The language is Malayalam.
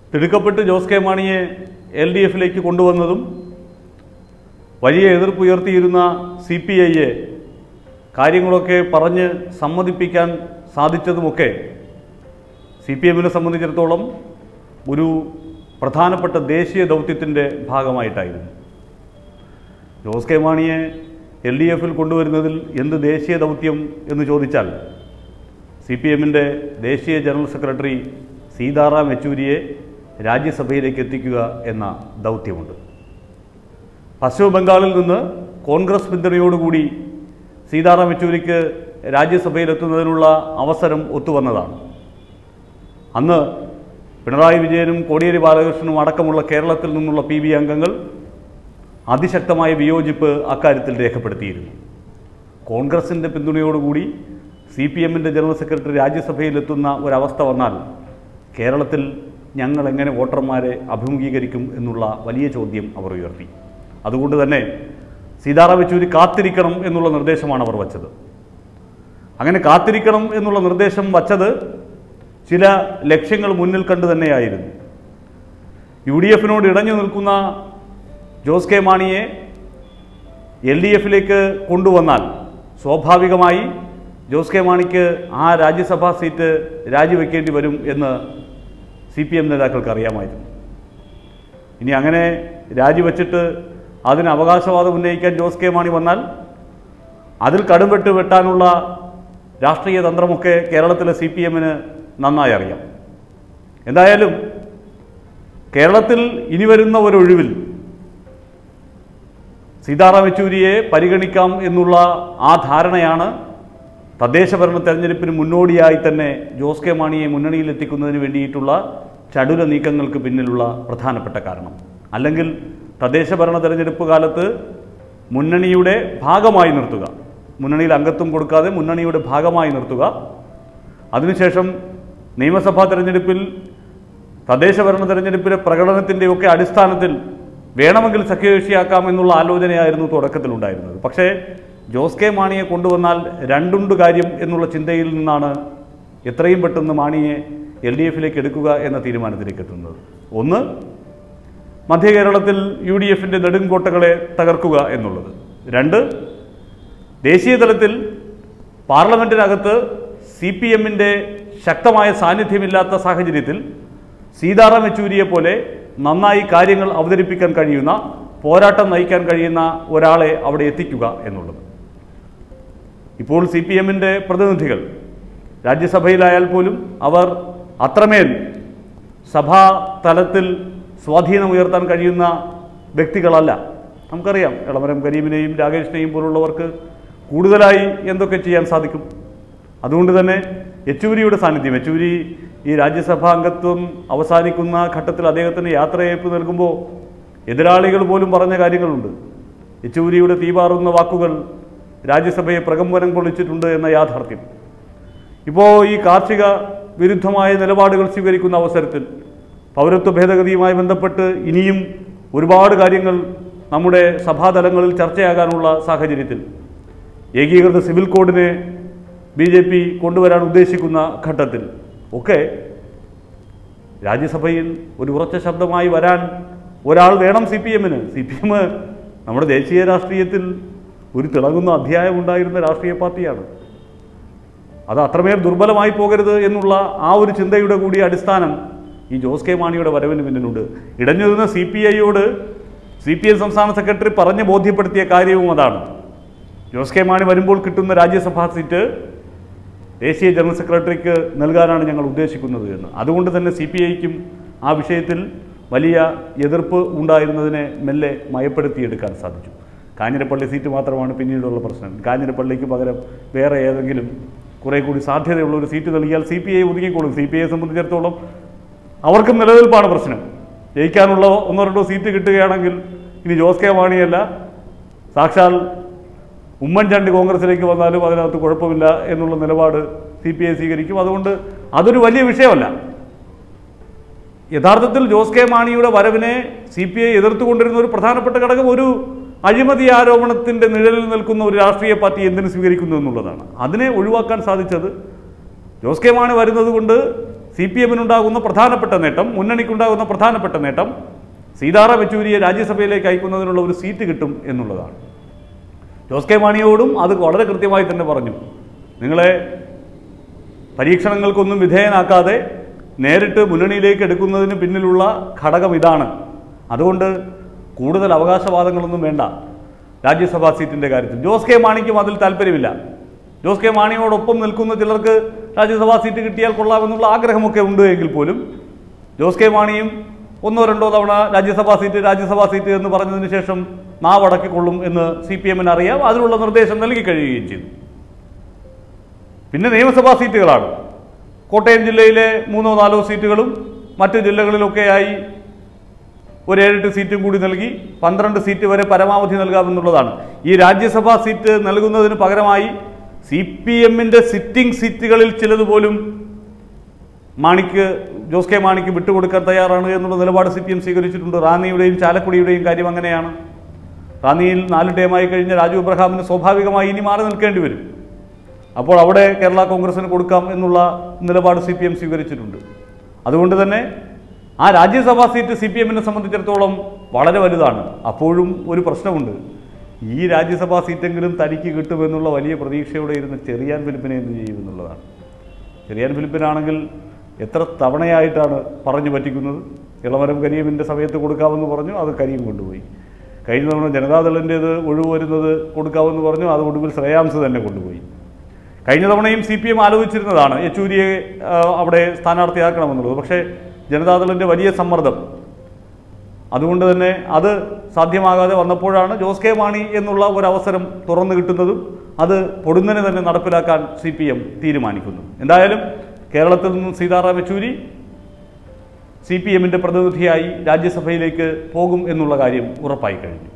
തിടുക്കപ്പെട്ട് ജോസ് കെ മാണിയെ LDFിലേക്ക് കൊണ്ടുവന്നതും വലിയ എതിർപ്പുയർത്തിയിരുന്ന CPIയെ കാര്യങ്ങളൊക്കെ പറഞ്ഞ് സമ്മതിപ്പിക്കാൻ സാധിച്ചതുമൊക്കെ CPMനെ സംബന്ധിച്ചിടത്തോളം ഒരു പ്രധാനപ്പെട്ട ദേശീയ ദൗത്യത്തിൻ്റെ ഭാഗമായിട്ടായിരുന്നു. ജോസ് കെ മാണിയെ LDFിൽ കൊണ്ടുവരുന്നതിൽ എന്ത് ദേശീയ ദൗത്യം എന്ന് ചോദിച്ചാൽ CPMൻ്റെ ദേശീയ ജനറൽ സെക്രട്ടറി സീതാറാം യെച്ചൂരിയെ രാജ്യസഭയിലേക്ക് എത്തിക്കുക എന്ന ദൗത്യമുണ്ട്. പശ്ചിമ ബംഗാളിൽ നിന്ന് കോൺഗ്രസ് പിന്തുണയോടുകൂടി സീതാറാം യെച്ചൂരിക്ക് രാജ്യസഭയിലെത്തുന്നതിനുള്ള അവസരം ഒത്തുവന്നതാണ്. അന്ന് പിണറായി വിജയനും കോടിയേരി ബാലകൃഷ്ണനും അടക്കമുള്ള കേരളത്തിൽ നിന്നുള്ള PB അംഗങ്ങൾ അതിശക്തമായ വിയോജിപ്പ് അക്കാര്യത്തിൽ രേഖപ്പെടുത്തിയിരുന്നു. കോൺഗ്രസിൻ്റെ പിന്തുണയോടുകൂടി CPMൻ്റെ ജനറൽ സെക്രട്ടറി രാജ്യസഭയിലെത്തുന്ന ഒരവസ്ഥ വന്നാൽ കേരളത്തിൽ ഞങ്ങൾ എങ്ങനെ വോട്ടർമാരെ അഭിമുഖീകരിക്കും എന്നുള്ള വലിയ ചോദ്യം അവർ ഉയർത്തി. അതുകൊണ്ട് തന്നെ സീതാറാം യെച്ചൂരി കാത്തിരിക്കണം എന്നുള്ള നിർദ്ദേശമാണ് അവർ വച്ചത്. അങ്ങനെ കാത്തിരിക്കണം എന്നുള്ള നിർദ്ദേശം വച്ചത് ചില ലക്ഷ്യങ്ങൾ മുന്നിൽ കണ്ടു തന്നെയായിരുന്നു. UDFിനോട് ഇടഞ്ഞു നിൽക്കുന്ന ജോസ് കെ മാണിയെ LDFിലേക്ക് കൊണ്ടുവന്നാൽ സ്വാഭാവികമായി ജോസ് കെ മാണിക്ക് ആ രാജ്യസഭാ സീറ്റ് രാജിവെക്കേണ്ടി വരും എന്ന് CPM നേതാക്കൾക്ക് അറിയാമായിരുന്നു. ഇനി അങ്ങനെ രാജിവെച്ചിട്ട് അതിന് അവകാശവാദം ഉന്നയിക്കാൻ ജോസ് കെ മാണി വന്നാൽ അതിൽ കടുംവെട്ട് വെട്ടാനുള്ള രാഷ്ട്രീയ തന്ത്രമൊക്കെ കേരളത്തിലെ CPMന് നന്നായി അറിയാം. എന്തായാലും കേരളത്തിൽ ഇനി വരുന്ന ഒരൊഴിവിൽ സീതാറാം യെച്ചൂരിയെ പരിഗണിക്കാം എന്നുള്ള ആ ധാരണയാണ് തദ്ദേശഭരണ തെരഞ്ഞെടുപ്പിന് മുന്നോടിയായി തന്നെ ജോസ് കെ മാണിയെ മുന്നണിയിലെത്തിക്കുന്നതിന് വേണ്ടിയിട്ടുള്ള ചടുല നീക്കങ്ങൾക്ക് പിന്നിലുള്ള പ്രധാനപ്പെട്ട കാരണം. അല്ലെങ്കിൽ തദ്ദേശഭരണ തെരഞ്ഞെടുപ്പ് കാലത്ത് മുന്നണിയുടെ ഭാഗമായി നിർത്തുക, മുന്നണിയിൽ അംഗത്വം കൊടുക്കാതെ മുന്നണിയുടെ ഭാഗമായി നിർത്തുക, അതിനുശേഷം നിയമസഭാ തെരഞ്ഞെടുപ്പിൽ തദ്ദേശഭരണ തെരഞ്ഞെടുപ്പിലെ പ്രകടനത്തിൻ്റെയൊക്കെ അടിസ്ഥാനത്തിൽ വേണമെങ്കിൽ സഖ്യകക്ഷിയാക്കാം എന്നുള്ള ആലോചനയായിരുന്നു തുടക്കത്തിലുണ്ടായിരുന്നത്. പക്ഷേ ജോസ് കെ മാണിയെ കൊണ്ടുവന്നാൽ രണ്ടുണ്ട് കാര്യം എന്നുള്ള ചിന്തയിൽ നിന്നാണ് എത്രയും പെട്ടെന്ന് മാണിയെ LDFിലേക്ക് എടുക്കുക എന്ന തീരുമാനത്തിലേക്ക് എത്തുന്നത്. ഒന്ന്, മധ്യ കേരളത്തിൽ UDFിൻ്റെ നെടുങ്കോട്ടകളെ തകർക്കുക എന്നുള്ളത്. രണ്ട്, ദേശീയ തലത്തിൽ പാർലമെൻറ്റിനകത്ത് CPMൻ്റെ ശക്തമായ സാന്നിധ്യമില്ലാത്ത സാഹചര്യത്തിൽ സീതാറാം യെച്ചൂരിയെ പോലെ നന്നായി കാര്യങ്ങൾ അവതരിപ്പിക്കാൻ കഴിയുന്ന, പോരാട്ടം നയിക്കാൻ കഴിയുന്ന ഒരാളെ അവിടെ എത്തിക്കുക എന്നുള്ളത്. ഇപ്പോൾ CPMൻ്റെ പ്രതിനിധികൾ രാജ്യസഭയിലായാൽ പോലും അവർ അത്രമേൽ സഭാ തലത്തിൽ സ്വാധീനം ഉയർത്താൻ കഴിയുന്ന വ്യക്തികളല്ല. നമുക്കറിയാം, എളമരം കരീമിനെയും രാകേഷിനെയും പോലുള്ളവർക്ക് കൂടുതലായി എന്തൊക്കെ ചെയ്യാൻ സാധിക്കും. അതുകൊണ്ട് തന്നെ യെച്ചൂരിയുടെ സാന്നിധ്യം, യെച്ചൂരി ഈ രാജ്യസഭാ അംഗത്വം അവസാനിക്കുന്ന ഘട്ടത്തിൽ അദ്ദേഹത്തിന് യാത്രയയപ്പ് നൽകുമ്പോൾ എതിരാളികൾ പോലും പറഞ്ഞ കാര്യങ്ങളുണ്ട്. യെച്ചൂരിയുടെ തീപാറുന്ന വാക്കുകൾ രാജ്യസഭയെ പ്രകമ്പനം കൊള്ളിച്ചിട്ടുണ്ട് എന്ന യാഥാർത്ഥ്യം. ഇപ്പോൾ ഈ കാർഷിക വിരുദ്ധമായ നിലപാടുകൾ സ്വീകരിക്കുന്ന അവസരത്തിൽ പൗരത്വ ഭേദഗതിയുമായി ബന്ധപ്പെട്ട് ഇനിയും ഒരുപാട് കാര്യങ്ങൾ നമ്മുടെ സഭാതലങ്ങളിൽ ചർച്ചയാകാനുള്ള സാഹചര്യത്തിൽ ഏകീകൃത സിവിൽ കോഡിനെ BJP കൊണ്ടുവരാൻ ഉദ്ദേശിക്കുന്ന ഘട്ടത്തിൽ ഒക്കെ രാജ്യസഭയിൽ ഒരു ഉറച്ച ശബ്ദമായി വരാൻ ഒരാൾ വേണം CPMന്. CPM നമ്മുടെ ദേശീയ രാഷ്ട്രീയത്തിൽ ഒരു തിളങ്ങുന്ന അധ്യായമുണ്ടായിരുന്ന രാഷ്ട്രീയ പാർട്ടിയാണ്. അത് അത്രമേൽ ദുർബലമായി പോകരുത് എന്നുള്ള ആ ഒരു ചിന്തയുടെ കൂടി അടിസ്ഥാനം ഈ ജോസ് കെ മാണിയുടെ വരവിന് പിന്നിലുണ്ട്. ഇടഞ്ഞിരുന്ന CPIയോട് CPM സംസ്ഥാന സെക്രട്ടറി പറഞ്ഞ് ബോധ്യപ്പെടുത്തിയ കാര്യവും അതാണ്. ജോസ് കെ മാണി വരുമ്പോൾ കിട്ടുന്ന രാജ്യസഭാ സീറ്റ് ദേശീയ ജനറൽ സെക്രട്ടറിക്ക് നൽകാനാണ് ഞങ്ങൾ ഉദ്ദേശിക്കുന്നത് എന്ന്. അതുകൊണ്ട് തന്നെ CPIക്കും ആ വിഷയത്തിൽ വലിയ എതിർപ്പ് ഉണ്ടായിരുന്നതിനെ മെല്ലെ മയപ്പെടുത്തിയെടുക്കാൻ സാധിച്ചു. കാഞ്ഞിരപ്പള്ളി സീറ്റ് മാത്രമാണ് പിന്നീടുള്ള പ്രശ്നം. കാഞ്ഞിരപ്പള്ളിക്ക് പകരം വേറെ ഏതെങ്കിലും കുറേ കൂടി സാധ്യതയുള്ള ഒരു സീറ്റ് നൽകിയാൽ CPI ഒതുങ്ങിക്കോളും. CPIയെ സംബന്ധിച്ചിടത്തോളം അവർക്കും നിലനിൽപ്പാണ് പ്രശ്നം. ജയിക്കാനുള്ള 1-2 സീറ്റ് കിട്ടുകയാണെങ്കിൽ ഇനി ജോസ് കെ മാണിയല്ല, സാക്ഷാൽ ഉമ്മൻചാണ്ടി കോൺഗ്രസിലേക്ക് വന്നാലും അതിനകത്ത് കുഴപ്പമില്ല എന്നുള്ള നിലപാട് CPI സ്വീകരിക്കും. അതുകൊണ്ട് അതൊരു വലിയ വിഷയമല്ല. യഥാർത്ഥത്തിൽ ജോസ് കെ മാണിയുടെ വരവിനെ CPI എതിർത്തുകൊണ്ടിരുന്ന ഒരു പ്രധാനപ്പെട്ട ഘടകം ഒരു അഴിമതി ആരോപണത്തിൻ്റെ നിഴലിൽ നിൽക്കുന്ന ഒരു രാഷ്ട്രീയ പാർട്ടി എന്തിനു സ്വീകരിക്കുന്നു എന്നുള്ളതാണ്. അതിനെ ഒഴിവാക്കാൻ സാധിച്ചത് ജോസ് കെ മാണി വരുന്നത് കൊണ്ട് CPM-നുണ്ടാകുന്ന പ്രധാനപ്പെട്ട നേട്ടം, മുന്നണിക്കുണ്ടാകുന്ന പ്രധാനപ്പെട്ട നേട്ടം സീതാറാം യെച്ചൂരിയെ രാജ്യസഭയിലേക്ക് അയക്കുന്നതിനുള്ള ഒരു സീറ്റ് കിട്ടും എന്നുള്ളതാണ്. ജോസ് കെ മാണിയോടും അത് വളരെ കൃത്യമായി തന്നെ പറഞ്ഞു. നിങ്ങളെ പരീക്ഷണങ്ങൾക്കൊന്നും വിധേയനാക്കാതെ നേരിട്ട് മുന്നണിയിലേക്ക് എടുക്കുന്നതിന് പിന്നിലുള്ള ഘടകം ഇതാണ്. അതുകൊണ്ട് കൂടുതൽ അവകാശവാദങ്ങളൊന്നും വേണ്ട രാജ്യസഭാ സീറ്റിൻ്റെ കാര്യത്തിൽ. ജോസ് കെ മാണിക്കും അതിൽ താല്പര്യമില്ല. ജോസ് കെ മാണിയോടൊപ്പം നിൽക്കുന്ന ചിലർക്ക് രാജ്യസഭാ സീറ്റ് കിട്ടിയാൽ കൊള്ളാമെന്നുള്ള ആഗ്രഹമൊക്കെ ഉണ്ട് എങ്കിൽ പോലും ജോസ് കെ മാണിയും 1-2 തവണ രാജ്യസഭാ സീറ്റ് എന്ന് പറഞ്ഞതിന് ശേഷം നാവടക്കിക്കൊള്ളും എന്ന് CPM-ന് അറിയാം. അതിനുള്ള നിർദ്ദേശം നൽകി കഴിയുകയും ചെയ്തു. പിന്നെ നിയമസഭാ സീറ്റുകളാണ്. കോട്ടയം ജില്ലയിലെ 3-4 സീറ്റുകളും മറ്റ് ജില്ലകളിലൊക്കെയായി ഒരു 7-8 സീറ്റും കൂടി നൽകി 12 സീറ്റ് വരെ പരമാവധി നൽകാമെന്നുള്ളതാണ്. ഈ രാജ്യസഭാ സീറ്റ് നൽകുന്നതിന് പകരമായി CPM-ന്റെ സിറ്റിംഗ് സീറ്റുകളിൽ ചിലതുപോലും ജോസ് കെ മാണിക്ക് വിട്ടുകൊടുക്കാൻ തയ്യാറാണ് എന്നുള്ള നിലപാട് CPM സ്വീകരിച്ചിട്ടുണ്ട്. റാന്നിയുടെയും ചാലക്കുടിയുടെയും കാര്യം അങ്ങനെയാണ്. റാന്നിയിൽ 4 ടേമായി കഴിഞ്ഞ രാജു എബ്രഹാമിന് സ്വാഭാവികമായി ഇനി മാറി നിൽക്കേണ്ടി വരും. അപ്പോൾ അവിടെ കേരള കോൺഗ്രസിന് കൊടുക്കാം എന്നുള്ള നിലപാട് CPM സ്വീകരിച്ചിട്ടുണ്ട്. അതുകൊണ്ട് തന്നെ ആ രാജ്യസഭാ സീറ്റ് CPM-നെ സംബന്ധിച്ചിടത്തോളം വളരെ വലുതാണ്. അപ്പോഴും ഒരു പ്രശ്നമുണ്ട്. ഈ രാജ്യസഭാ സീറ്റെങ്കിലും തനിക്ക് കിട്ടുമെന്നുള്ള വലിയ പ്രതീക്ഷയോടെ ഇരുന്ന് ചെറിയാൻ ഫിലിപ്പിനെ എന്ത് ചെയ്യുമെന്നുള്ളതാണ്. ചെറിയാൻ ഫിലിപ്പിനാണെങ്കിൽ എത്ര തവണയായിട്ടാണ് പറഞ്ഞു പറ്റിക്കുന്നത്. ഇളമരം കരീമിൻ്റെ സമയത്ത് കൊടുക്കാമെന്ന് പറഞ്ഞു, അത് കരീം കൊണ്ടുപോയി. കഴിഞ്ഞ തവണ ജനതാദളിൻ്റേത് ഒഴിവ് വരുന്നത് കൊടുക്കാമെന്ന് പറഞ്ഞു, അത് ഒടുവിൽ ശ്രേയാംസ് തന്നെ കൊണ്ടുപോയി. കഴിഞ്ഞ തവണയും CPM ആലോചിച്ചിരുന്നതാണ് യെച്ചൂരിയെ അവിടെ സ്ഥാനാർത്ഥിയാക്കണമെന്നുള്ളത്. പക്ഷേ ജനതാദളിൻ്റെ വലിയ സമ്മർദ്ദം, അതുകൊണ്ട് തന്നെ അത് സാധ്യമാകാതെ വന്നപ്പോഴാണ് ജോസ് കെ മാണി എന്നുള്ള ഒരവസരം തുറന്നു കിട്ടുന്നതും അത് പൊടുന്നനെ തന്നെ നടപ്പിലാക്കാൻ CPM തീരുമാനിക്കുന്നു. എന്തായാലും കേരളത്തിൽ നിന്നും സീതാറാം യെച്ചൂരി CPM-ന്റെ പ്രതിനിധിയായി രാജ്യസഭയിലേക്ക് പോകും എന്നുള്ള കാര്യം ഉറപ്പായി കഴിഞ്ഞു.